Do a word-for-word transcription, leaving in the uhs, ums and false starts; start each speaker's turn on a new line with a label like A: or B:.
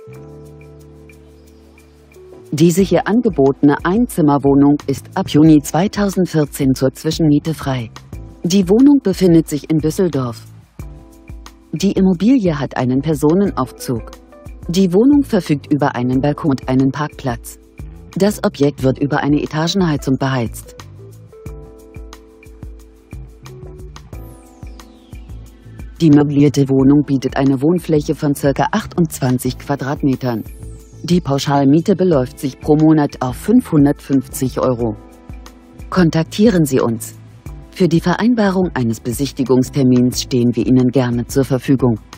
A: Diese hier angebotene Einzimmerwohnung ist ab Juni zweitausendvierzehn zur Zwischenmiete frei. Die Wohnung befindet sich in Düsseldorf. Die Immobilie hat einen Personenaufzug. Die Wohnung verfügt über einen Balkon und einen Parkplatz. Das Objekt wird über eine Etagenheizung beheizt. Die möblierte Wohnung bietet eine Wohnfläche von ca. achtundzwanzig Quadratmetern. Die Pauschalmiete beläuft sich pro Monat auf fünfhundertfünfzig Euro. Kontaktieren Sie uns. Für die Vereinbarung eines Besichtigungstermins stehen wir Ihnen gerne zur Verfügung.